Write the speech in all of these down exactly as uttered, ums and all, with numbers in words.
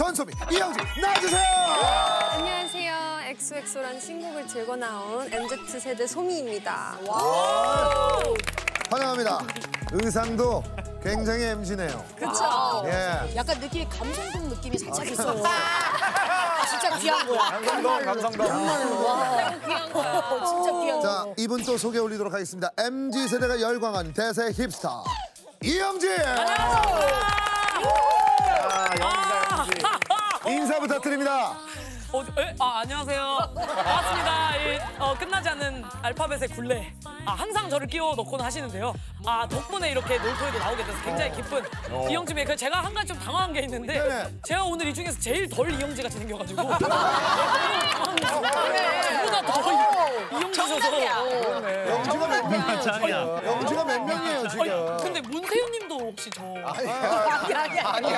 전소미, 이영지 나와주세요. 안녕하세요. 엑소엑소라는 신곡을 들고 나온 엠지 세대 소미입니다. 환영합니다. 의상도 굉장히 엠지네요. 그쵸? 예. 약간 느낌이 감성동 느낌이 살짝 있어. 진짜 귀한 거야. 감성동, 감성동. 와, 귀한 거야. 진짜 귀한 거. 자, 이분 또 소개 올리도록 하겠습니다. 엠지 세대가 열광한 대세 힙스타 이영지. 인사 부탁드립니다. 어, 에? 아, 안녕하세요. 반갑습니다. 이, 어, 끝나지 않는 알파벳의 굴레. 아, 항상 저를 끼워 넣곤 하시는데요. 아, 덕분에 이렇게 놀토에도 나오게 돼서 굉장히 기쁜 어. 이영지 메이커. 제가 한 가지 좀 당황한 게 있는데 네네. 제가 오늘 이 중에서 제일 덜 이영지 같이 생겨가지고 누구나 더 이영지셔서. 영지가 몇 명이에요? 영지가 몇 명이에요 지금? 아니, 근데 문세윤님도 혹시 저. 아니, 아니, 아니.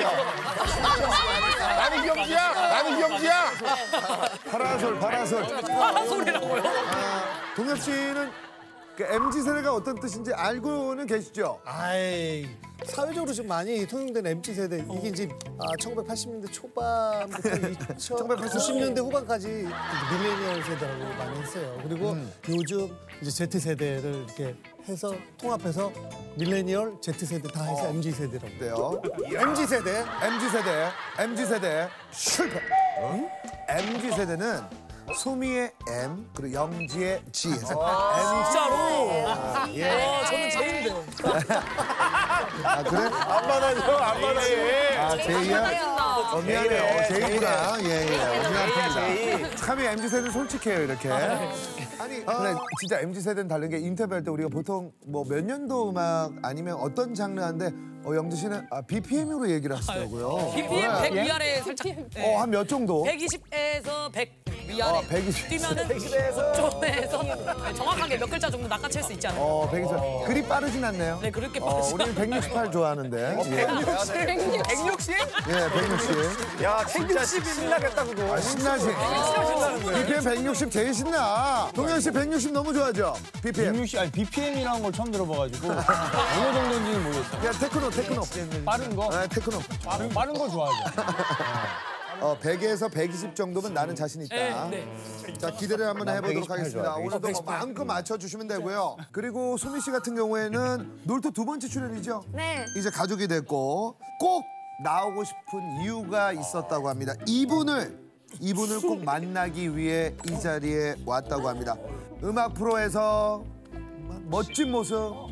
나는 기영지야! 나는 기영지야! 파라솔, 파라솔. 파라솔이라고요? 아, 동엽 씨는 그 엠지 세대가 어떤 뜻인지 알고는 계시죠? 아이, 사회적으로 좀 많이 통용된 엠지 세대. 이게 이제 아, 천구백팔십 년대 초반부터 이천구십 년대 후반까지 밀레니얼 세대라고 많이 했어요. 그리고 음. 요즘 이제 Z 세대를 이렇게 해서 통합해서 밀레니얼, Z 세대 다 해서 어. 엠지 세대라고. 네요. 엠지 세대. 엠지 세대, 엠지 세대 실패. 응? 엠지 세대는 소미의 M 그리고 영지의 G에서 진짜로? 아, 예. 와, 저는 제인데요. 아 그래? 안 받아줘, 안 받아줘. 아 제이야? 어, 미안해요. 제이구나. 예예. 미안합니다. 참이 엠지 세대는 솔직해요 이렇게. 아니 근데 진짜 엠지 세대는 다른 게 인터뷰할 때 우리가 보통 뭐 몇 년도 음악 아니면 어떤 장르인데 어, 영지 씨는 아, 비피엠으로 얘기를 하시더라고요. 비피엠 백 위아래 살짝. 어, 한 몇 정도? 백이십에서 백 위아래 어, 백이십. 뛰면은 백이십에서 정확하게 몇 글자 정도 낚아챌 수 있지 않아요? 어, 백이십. 그리 빠르진 않네요. 네, 그렇게 어, 빠르지 우리는 백육십팔 좋아하는데. 예. 백육십? 예, 백육십. 야, 진짜 신나겠다, 그거. 아, 신나지? 신나는데. 비피엠 백육십 제일 신나. 동현 씨 백육십 너무 좋아하죠? 비피엠. 백육십, 아니 비피엠이라는 걸 처음 들어봐가지고 어느 정도인지는 모르겠어요. 그냥 테크노, 테크노. 빠른 거? 네, 테크노. 빠른, 빠른 거 좋아하죠. 어, 백에서 백이십 정도면 나는 자신 있다. 네, 자, 기대를 한번 해보도록 백이십팔 하겠습니다. 좋아, 오늘도 뭐 마음껏 맞춰주시면 되고요. 그리고 소미 씨 같은 경우에는 놀토 두 번째 출연이죠? 네. 이제 가족이 됐고 꼭 나오고 싶은 이유가 있었다고 합니다. 이분을 이분을 꼭 만나기 위해 이 자리에 왔다고 합니다. 음악 프로에서 멋진 모습.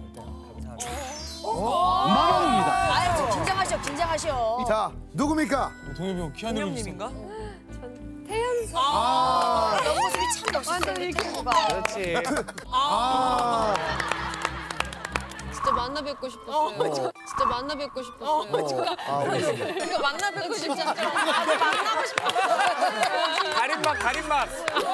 마mam입니다. 아유, 좀 긴장하셔, 긴장하셔. 자, 누굽니까? 동엽이 형 키아누 동엽님인가? 태연 씨. 아, 옆모습이 참 멋있어. 완전 이렇게 그렇지. 아, 진짜 만나 뵙고 싶었어요. 진짜 만나 뵙고 싶었어요. 아, 그렇습니다. 이거 만나 뵙고 싶지 않죠? 나도 만나고 싶었어요. 가림막, 가림막.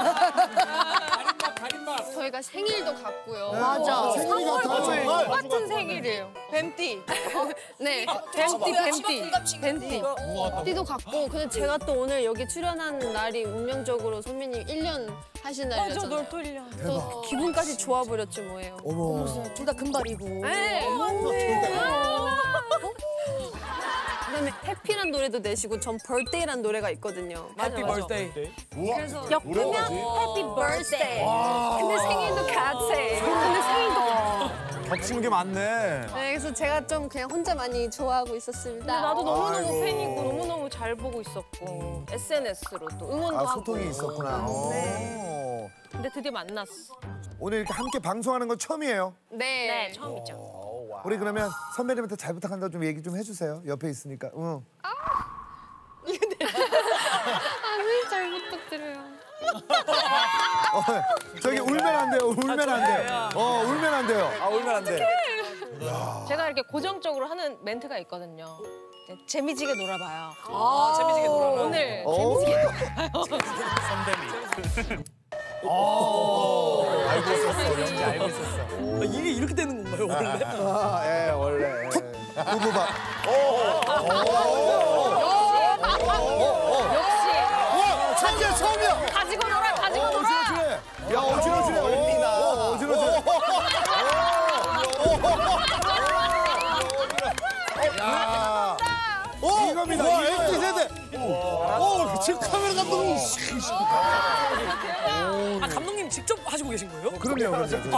저희가 생일도 같고요. 맞아. 생일이 같아요. 똑같은 생일이에요. 뱀띠. 네, 뱀띠, 뱀띠. 뱀띠. 띠도 같고, 근데 제가 또 오늘 여기 출연한 날이 운명적으로 선배님 일 년 하신 날이었잖아요. 맞아, 널 일 년. 또 기분까지 좋아버렸지 뭐예요. 어머. 둘 다 금발이고. 네. 그다음에 해피란 노래도 내시고 전 birthday란 노래가 있거든요. 해피 벌스데이. 그래서 엮으면 해피 birthday. 근데 생일도 같이. 근데 생일도 같이. 겹치는 게 많네. 네, 그래서 제가 좀 그냥 혼자 많이 좋아하고 있었습니다. 나도 너무너무 팬이고 너무너무 잘 보고 있었고 에스엔에스로 또 응원도 아, 하고 소통이 있었구나. 오. 근데 드디어 만났어. 오늘 이렇게 함께 방송하는 건 처음이에요. 네. 네, 처음이죠. 우리 그러면 선배님한테 잘 부탁한다 좀 얘기 좀 해주세요. 옆에 있으니까. 응. 아, 네, 잘 부탁드려요. 어, 저기 울면 안 돼요. 울면 안 돼요. 어, 울면 안 돼요. 아, 울면 안 돼. 제가 이렇게 고정적으로 하는 멘트가 있거든요. 이제 재미지게 놀아봐요. 아, 재미지게 놀아. 오늘 어? 재미지게 놀아요. 알고 있었어, 영지 알고 있었어. 아, 이게 이렇게 되는 건가요, 원래? 아, 예, 원래. 부부밥. 역시 처음이야, 처음이야. 가지고 놀아, 가지고 어, 놀아. 어지러지네. 야, 어지러지네. 어, 어지러지네. 야. 이겁니다. 와, 엠지 세대. 지금 카메라 감독님. 아 감독님 직접 하시고 계신 거예요? 그럼요, 그럼요.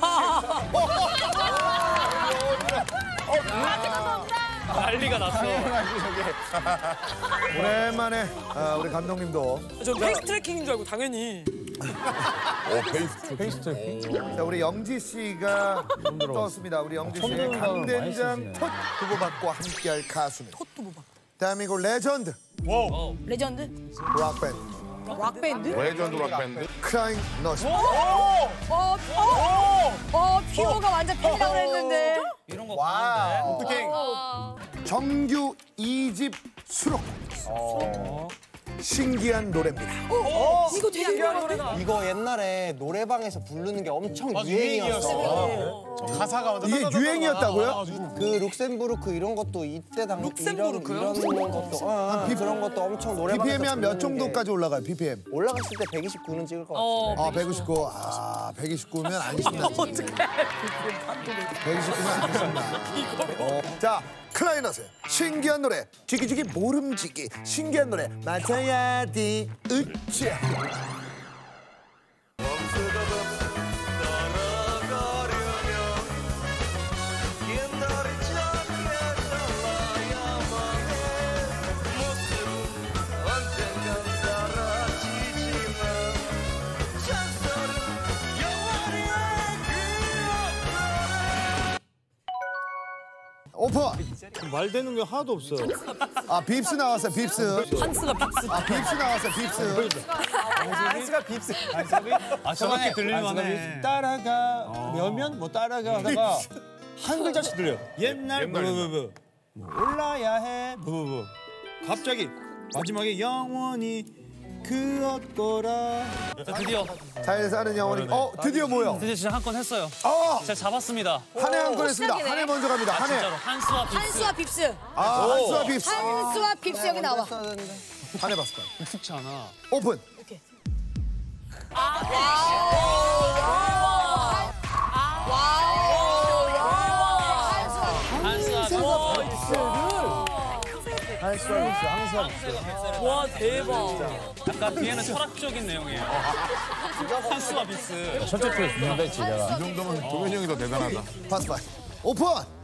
난리가 났어. 오랜만에 아, 우리 감독님도. 저 페이스 트래킹인 줄 알고 당연히. 자, 우리 영지 씨가 떴습니다. 우리 영지 씨 강된장 톳 후보받고 함께할 가수는 대한민국 레전드 레전드? 락밴드 락밴드? 레전드 락밴드. 크라잉 너시. 어, 어, 어, 피오가 완전 팬이라고 그랬는데. 이런 거 와우. 어떻게? 정규 이 집 수록. 신기한 노래입니다. 이거 되게 노래다. 이거 옛날에 노래방에서 부르는 게 엄청 유행이었어. 가사가 완전 이게 유행이었다고요? 그 룩셈부르크 이런 것도 이때 당 룩셈부르크요? 이런, 이런 것도 어, 어, 그런 것도 엄청 노래방에서 비피엠이 한 몇 부르는 정도까지 올라가요? 비피엠. 게 올라갔을 때 백이십구는 찍을 것 같아. 어, 아, 백이십구. 아, 백이십구면 안 신나. 백이십구면 안 신나. 어, 자, 클라이너스. 신기한 노래. 지기지기 모름지기. 신기한 노래. 맞아야 돼. 으쌰. 오픈. 말 되는 게 하나도 없어. 아, 빕스 나왔어요. 빕스. 한스가 빅스. 아, 빕스 나왔어요. 빕스. 한스가 빕스. 아, 정확히 들릴만해. 따라가 몇면 뭐 따라가 하다가 한 글자씩 들려요. 옛날 뭐뭐뭐 올라야 해 뭐뭐뭐. 갑자기 마지막에 영원히 그었거라. 드디어 잘 사는 영원히. 어, 드디어 뭐요? 드디어 진짜 한 건 했어요. 어, 제가 잡았습니다. 한 해 한 건 했습니다. 한 해 먼저 갑니다. 한 해. 진짜로 한스와 빅스. 한스와 빕스. 아, 한수와 빕스. 한스와 빕스 여기 나와. 한 해 봤을까요? 익숙치 않아. 오픈. 한스와 한수와 빕스. 한수와 빕스. 와 대박. 약간 뒤에는 철학적인 내용이에요. 한스와 빅스. 첫째 표 있는데 지금. 이 정도면 도현이 형이 더 대단하다. 파스 파스. 오픈.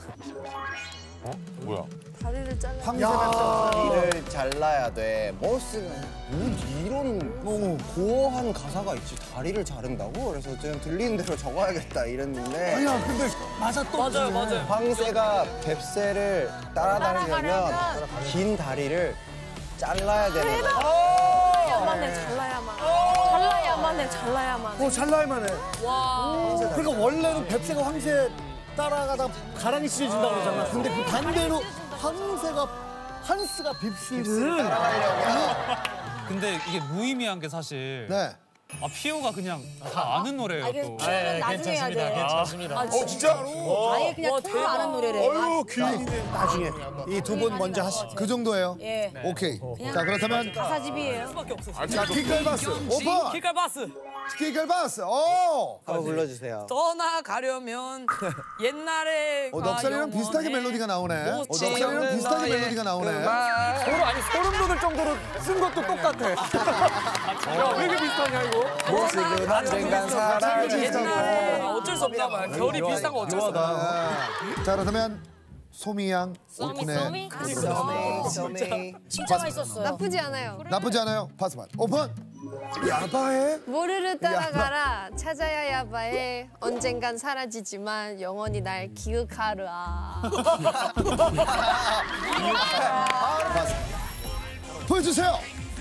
뭐야? 다리를 잘라. 황새가 다리를 잘라야 돼. 머스가 뭐 이런 고어한 가사가 있지. 다리를 자른다고? 그래서 그냥 들리는 대로 적어야겠다 이랬는데. 아니야, 근데 맞아 또. 맞아요 맞아요. 황새가 뱁새를 따라다니려면 긴 다리를 잘라야 되는 거야. 잘라야만 해, 잘라야만. 잘라야만 해, 잘라야만 해. 어, 잘라야만 해. 와. 그러니까 원래는 뱁새가 황새 따라가다 가랑이 찢어진다고 그러잖아. 근데 그 반대로 황새가 한스가 빕스를 근데 이게 무의미한 게 사실 네. 아 피오가 그냥 다 아는 노래예요 이게 또. 피오는 나중에 해야 돼. 괜찮습니다. 어 진짜? 아예 그냥 통으로 아는 노래래. 어유 귀인이 나중에 이 두 분 먼저 하시죠. 그 정도예요? 예. 오케이. 자, 그렇다면 가사집이에요. 수밖에 없어. 자, 킥갈바스. 오픈. 킬깔바스. 킥갈바스. 오. 한번 불러주세요. 떠나가려면 옛날에 어, 넉살이랑 비슷하게 멜로디가 나오네. 어, 넉살이랑 비슷하게 멜로디가 나오네. 서로 아니 소름 돋을 정도로 쓴 것도 똑같아. 야, 왜 이렇게 비슷하냐 이거? 모습은 언젠간 사라지지. 옛날에 어쩔 수 없나 봐요. 결이 비슷한 거 어쩔 수 없나 봐요. 네. 자, 그렇다면 소미양 오픈의 진짜 맛있었어요. 나쁘지 않아요. 나쁘지 않아요. 파스판. 오픈. 야바해. 모르를 따라가라. 찾아야 야바해. 언젠간 사라지지만 영원히 날 기억하라. 파스. 보여주세요.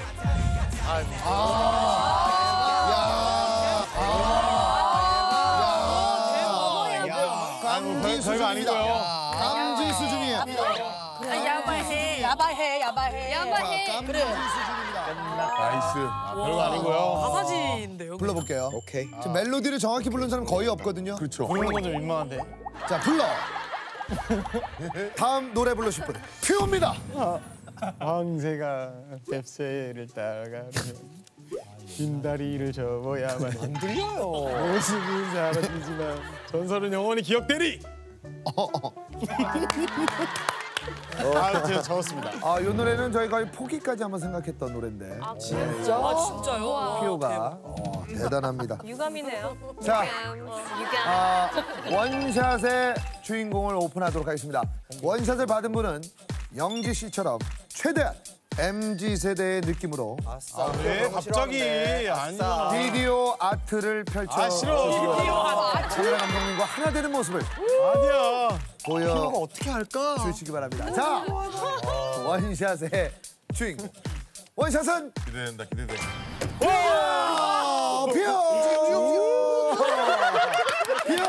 아. 야. 야. 감지 수준입니다. 감지 수준이에요. 야바해. 야바해. 야바해. 야바해. 감지 그래. 수준입니다. 나이스. 아, 별거 아니고요. 가사지인데요. 불러볼게요. 오케이. 지금 멜로디를 정확히 부르는 사람 거의 없거든요. 그렇죠. 부르는 건 좀 민망한데. 자, 불러. 다음 노래 부르실 분. 퓨입니다. 황새가 뱁새를 따라가면 긴 다리를 접어야만 해. 안 들려요. 모습은 사라지지만 전설은 영원히 기억되리. 아, 제가 적었습니다. 아, 이 노래는 저희 거의 포기까지 한번 생각했던 노래인데. 아, 진짜? 아, 진짜요? 피오가 어, 대단합니다. 유감이네요. 자, 유감. 아, 원샷의 주인공을 오픈하도록 하겠습니다. 원샷을 받은 분은 영지 씨처럼 최대한 엠지 세대의 느낌으로 아, 왜 갑자기? 아니야. 비디오 아트를 펼쳐 아, 싫어. 비디오 아트. 카메라 감독님과 하나 되는 모습을 아니야. 보여 어떻게 할까? 주시기 바랍니다. 자, 원샷의 주인공. 원샷은 기대된다, 기대돼. 와! 비오! 비오!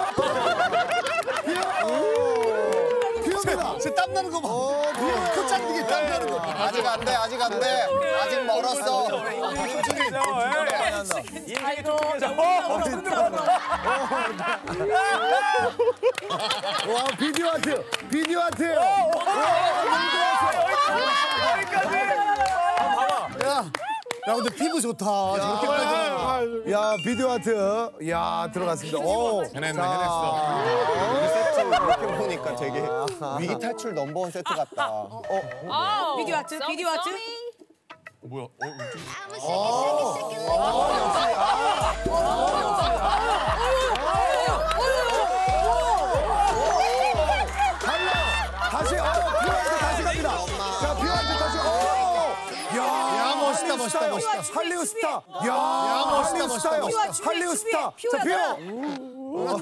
비오! 비오입니다. 제 땀 나는 거 봐. 어, 비오. 코짱이게 땀 나는 거. 아직 안 돼, 아직 안 돼. 아직 멀었어. 와, 비디오 아트! 비디오 아트예요! 야, 야 근데 피부 좋다. 저렇게까지. 야, 비디오 아트. 야, 들어갔습니다. 오. 해냈네, 자. 해냈어. 세트 이렇게 보니까 되게 위기 탈출 넘버원 세트 같다. 어, 아, 비디오 아트, 비디오 아트. 뭐야? 어, 다시, 어, 비오한테 다시 갑니다. 자, 비오한테 다시, 어. 야, 야, 멋있다, 멋있다, 멋있다. 할리우드 스타. 야, 야, 멋있다, 할리우드 멋있다, 스타요. 멋있다. 할리우드 스타. 자, 비오.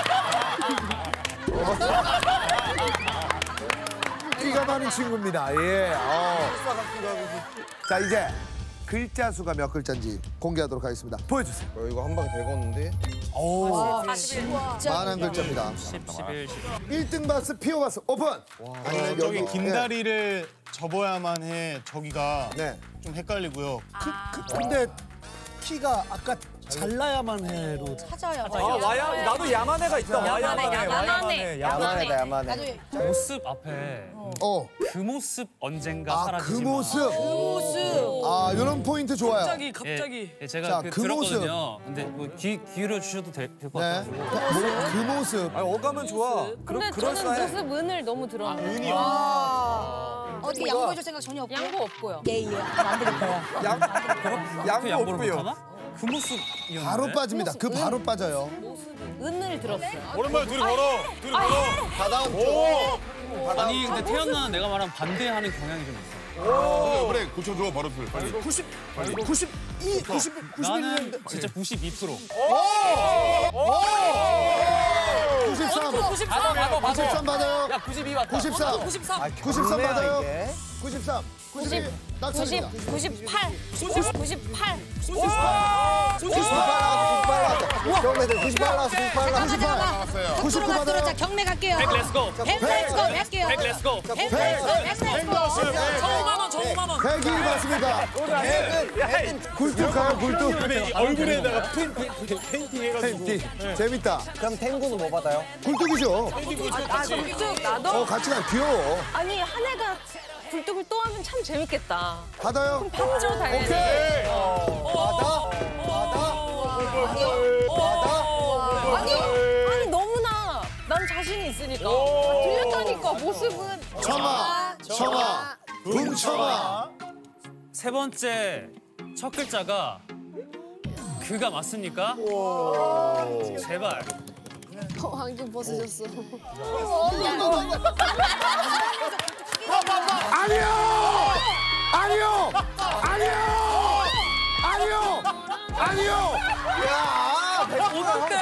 끼가 많은 친구입니다. 예. 어. 자, 이제 글자 수가 몇 글자인지 공개하도록 하겠습니다. 보여주세요. 어, 이거 한 방에 되겠는데? 오, 사십일. 만한 글자입니다. 십일, 십일. 일 등 바스, 피오 바스, 오픈. 아니면 저기 여기, 긴 다리를 접어야만 해. 저기가 네. 좀 헷갈리고요. 그, 근데 키가 아까 잘라야만 해로. 찾아요. 아, 와야 나도 야만해가 있다. 야만해, 야만해. 야만하다, 야만해. 야만해. 모습 앞에 어. 그 모습 언젠가 아, 사라지지 그 마. 모습. 모습. 아, 이런 포인트 좋아요. 갑자기, 갑자기. 예, 예, 제가 자, 그, 그 들었거든요. 근데 뭐 귀, 기울여 주셔도 될 것 네. 같아요. 뭐, 그 모습. 아, 어감은 좋아. 근데 그럴 저는 모습 은을 너무 들었는데. 아, 어떻게 양보해줄 생각 전혀 없고. 양보 없고요. 예, 예. 안 드릴 거야. 양, 그 양보 양보를 없고요. 못하나? 그 모습이었는데. 바로 빠집니다. 그 바로 빠져요. 은을 들었어요. 오랜만에 둘이 걸어. 둘이 걸어. 다다음 주. 오. 아니 근데 태연나는 내가 말한 반대하는 경향이 좀 있어. 그래, 그래, 고쳐줘, 버릇을. 빨리. 구십, 구십이, 구십, 나는 진짜 구십이 퍼센트. 구십삼. 구십삼. 구십삼 받아요. 야, 구십이 왔다. 구십삼. 구십삼. 구십삼 받아요. 이게. 구십삼. 구십이. 낙찰입니다. 구십, 구십팔, 구십팔. 구십팔 나왔어. 경매들 구십팔 나왔어. 구십팔 나왔어. 잠깐만, 나왔어요. 잠깐만. 구십구 겉으로 받아요. 자, 경매 갈게요. 백 렛츠고. 백 렛츠고, 할게요. 백 렛츠고. 백 렛츠고, 백 렛츠고. 정오만 원, 정오만 원. 백이 받습니다. 굴뚝가요, 굴뚝. 얼굴에다가 페인팅 해가지고. 페인팅. 재밌다. 그럼 탱구는 뭐 받아요? 굴뚝이죠. 아, 굴뚝 나도? 어, 같이 가. 귀여워. 아니, 한 해가 굴뚝을 또 하면 참 재밌겠다. 받아요. 받죠, 당연히. 오케이. 받아? 받아? 아니, 아니, 너무나 난 자신이 있으니까. 들렸다니까, 모습은. 청아, 청아, 붕청아. 세 번째 첫 글자가 그가 맞습니까? 제발. 어, 안경 벗으셨어. 아니요! 아니요! 아니요! 아니요! 아니요! 야, 어떡해.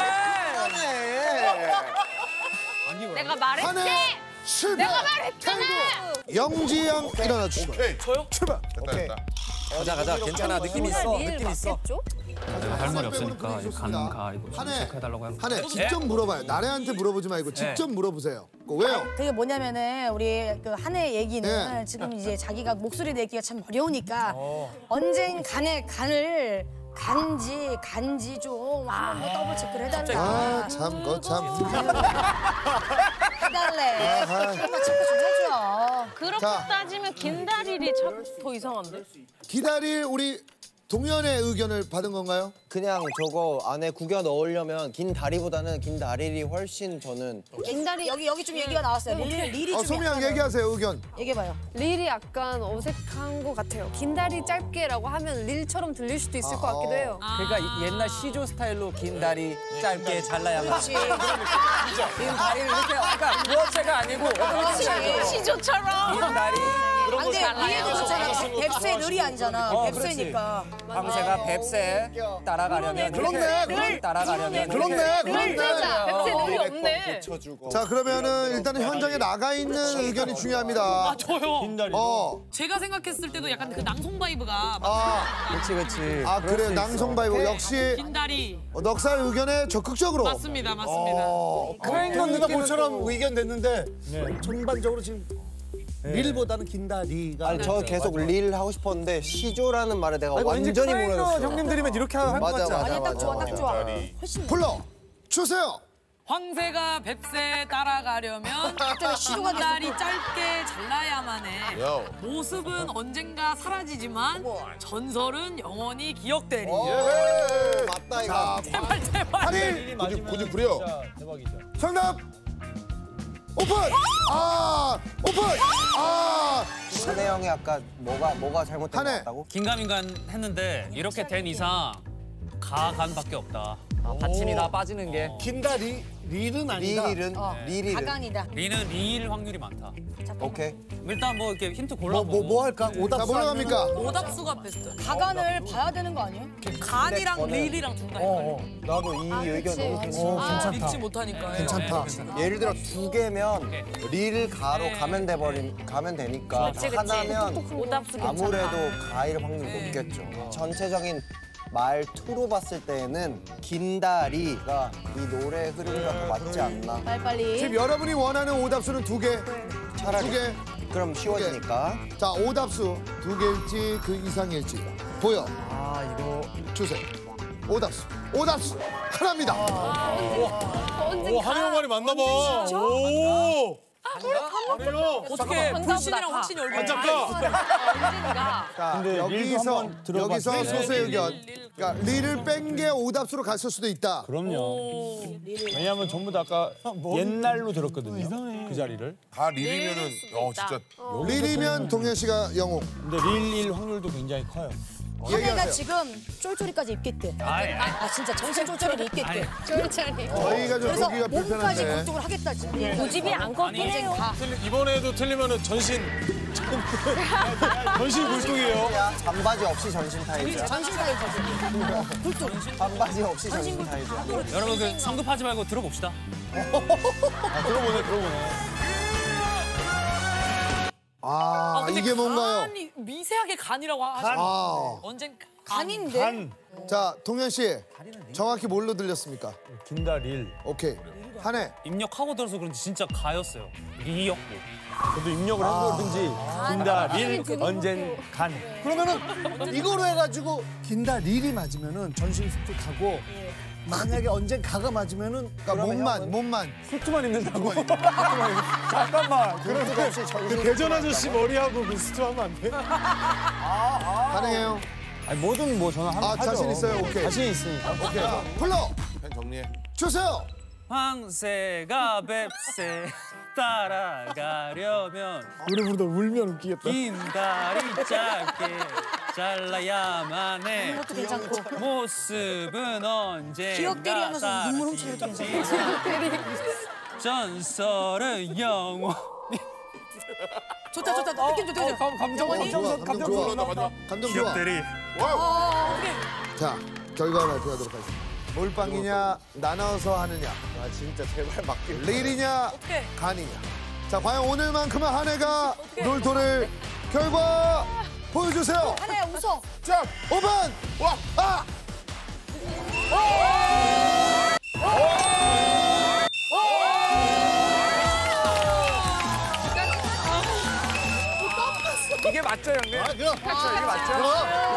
내가 말했지? 한 해 실패. 내가 말했잖아! 영지 양 일어나 주시고. 저요? 출발. 됐다, 됐다. 가자, 가자. 괜찮아. 느낌 있어. 느낌 있어. 할 말이 없으니까 이거 가는 가 이거 좀 한 해. 체크해달라고 하면. 한 해 직접 물어봐요. 나래한테 물어보지 말고 직접 물어보세요. 그 왜요? 그게 뭐냐면은 우리 그 한 해 얘기는 네. 지금 이제 자기가 목소리 내기가 참 어려우니까 언젠 간에 간을 간지 간지 좀 한번 뭐 더블 체크를 해달라. 아, 참, 거 참. 해달래. 아하. 한번 체크 좀 해줘. 그렇게 자. 따지면 긴다리리 참 더 이상한데? 기다릴 우리 동현의 의견을 받은 건가요? 그냥 저거 안에 구겨 넣으려면 긴 다리보다는 긴 다리를 훨씬 저는 긴다리 여기 여기 좀 얘기가 나왔어요. 릴, 릴이 어, 좀 소미 양 약간- 얘기하세요, 의견. 얘기해봐요. 릴이 약간 어색한 것 같아요. 긴 다리 짧게라고 하면 릴처럼 들릴 수도 있을 것 같기도 해요. 그러니까 이- 옛날 시조 스타일로 긴 다리 짧게 잘라야만. 그렇지. 긴 다리를 이렇게 그러니까 부어체가 아니고 그렇지. 시조처럼. 긴 다리 안 돼, 위에도 그렇잖아. 뱁새 릴이 아니잖아. 어, 뱁새니까. 황새가 뱁새 따라가려면 그렇네, 이렇게 따라가려면 그렇네, 이렇게. 그렇네. 뱁새 릴이 없네. 자, 그러면은 일단은 현장에 나가 있는 의견이 중요합니다. 아 저요. 긴다리. 어, 제가 생각했을 때도 약간 그 낭송 바이브가 아, 그렇지 그렇지. 아 그래 낭송 바이브 역시 긴다리. 어, 넉살 의견에 적극적으로. 맞습니다, 맞습니다. 어, 동현이가 모처럼 의견 냈는데 전반적으로 지금 릴보다는 긴 다리가. 아니 저 계속 릴 하고 싶었는데 시조라는 말에 내가 아니, 왠지 완전히 크라이너 몰랐어. 형님들이면 이렇게 할 것 맞아, 같지 않아? 맞아, 아니, 딱 좋아, 맞아, 딱 맞아. 좋아. 다리. 훨씬 불러 주세요. 황새가 뱁새 따라가려면 시조가 다리 짧게 잘라야만 해. 야. 모습은 언젠가 사라지지만 전설은 영원히 기억되리. 예, 맞다 이거. 제발 제발. 할인 고집 고집 부려. 대박이죠. 정답 오픈. 아 오픈. 아 한혜 형이 아까 뭐가 뭐가 잘못된 것 한혜. 같다고? 긴가민가 했는데 이렇게 된 이상 가 간밖에 없다. 아, 받침이 다 빠지는 게. 긴 다리 릴은 아니다. 릴은 어, 릴은. 가간이다. 리는 리일 확률이 많다. 오케이. 일단 뭐 이렇게 힌트 뭐 골라보고. 뭐 뭐 할까? 자 오답수 뭘로 아니면은- 갑니까? 오답수가 베스트. 가간을 봐야 되는 거 아니에요? 간이랑 저는- 릴이랑 둘 다 어, 헷갈려. 어. 나도 이 의견 너무 괜찮아. 어, 아, 괜찮다. 믿지 못하니까. 괜찮다. 예를 들어 두 개면 릴 가로 네. 가면 돼 버린 가면 되니까 그치, 그치. 하나면 오답수 괜찮아. 아무래도 가일 확률 네. 높겠죠. 전체적인 말투로 봤을 때는 긴다리가 이 노래 흐름과 더 맞지 않나. 빨리빨리. 지금 여러분이 원하는 오답수는 두 개. 차라리 두 개. 그럼 쉬워지니까. 자 오답수 두 개일지 그 이상일지 보여 아 이거 주세요. 오답수 오답수 하나입니다. 오 한혜 형 말이 맞나 봐. 오. 어떻게 불신이랑 가. 확신이 얼마나 잠깐. 언젠가. 자, 근데 릴도 여기서 한번 들어봤어요. 여기서 네. 소수의 의견. 그러니까 릴을 뺀 게 오답수로 갔을 수도 있다. 그럼요. 왜냐하면 전부 다 아까 옛날로 들었거든요. 그 자리를. 다 릴이면은 어 진짜. 릴이면 동현 씨가 영웅. 근데 릴일 확률도 굉장히 커요. 한혜가 얘기하세요. 지금 쫄쫄이까지 입겠대. 아이, 아이. 아 진짜 정신 쫄쫄이를 입겠대. 쫄쫄이. 저희가 좀 그래서 보기가 몸까지 불편한데. 그쪽으로 하겠다 지금. 고집이 안 꺾이네요. 인생 가. 틀리- 이번에도 틀리면은 전신. 전신 굴뚝이에요. 반바지 없이 전신 타입이야. 전신 타입이지. 굴뚝. 반바지 없이 전신 타입이야. 여러분 그 성급하지 말고 들어봅시다. 아, 들어보네, 들어보네. 아, 근데 이게 뭔가요? 간이 미세하게 간이라고 하시는 아. 언젠 간인데. 간, 자 동현 씨 정확히 뭘로 들렸습니까? 긴다, 릴. 오케이 한해. 입력하고 들어서 그런지 진짜 가였어요. 리였고. 저도 입력을 해보든지 긴다, 릴, 언젠 간. 그러면은 이거로 해가지고 긴다 릴이 맞으면은 전신 수축하고 만약에 언젠 가가 맞으면은 그러니까 몸만 몸만. 수트만 입는다고? 잠깐만. 굴뚝 없이 전신. 대전 아저씨 머리하고 그 스투하면 안 돼? 가능해요. 아니, 뭐든 뭐 저는 하면 아, 하죠. 자신 있어요? 오케이. 자신 있으니까. 오케이 불러 펜 정리해. 주세요. 황새가 뱁새 따라가려면 노래 부르다 울면 웃기겠다. 긴 다리 짧게 잘라야만 해. 그것도 괜찮고. 모습은 언제 기억대리 하면서 눈물 훔치는 것도 괜찮고. 전설은 영원. 좋다 좋다. 느낌 좋다. 느낌 좋다. 감정 영원히? 좋아, 감정 감정 좋아. 마지막 마지막. 감정 좋아. 자 결과 발표하도록 하겠습니다. 몰빵이냐 나눠서 하느냐 아 진짜 제발 맡길. 릴이냐 어떻게? 간이냐. 자 과연 오늘만큼은 한해가 롤토를 결과 보여주세요. 한혜야 웃어. 자 오픈. 와 아. 이게 맞죠 형님? 아, 그럼. 이게 맞죠?